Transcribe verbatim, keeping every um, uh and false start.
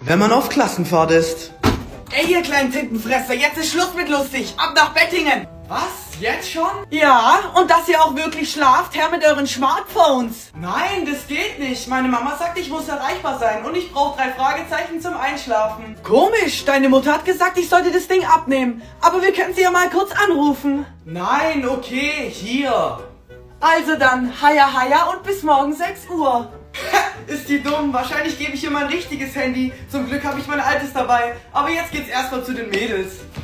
wenn man auf Klassenfahrt ist. Ey, ihr kleinen Tintenfresser, jetzt ist Schluss mit lustig. Ab nach Bettingen. Was? Jetzt schon? Ja, und dass ihr auch wirklich schlaft, her mit euren Smartphones. Nein, das geht nicht. Meine Mama sagt, ich muss erreichbar sein und ich brauche drei Fragezeichen zum Einschlafen. Komisch, deine Mutter hat gesagt, ich sollte das Ding abnehmen. Aber wir können sie ja mal kurz anrufen. Nein, okay, hier. Also dann, heia heia und bis morgen sechs Uhr. Ist die dumm? Wahrscheinlich gebe ich ihr mein richtiges Handy. Zum Glück habe ich mein altes dabei. Aber jetzt geht's erstmal zu den Mädels.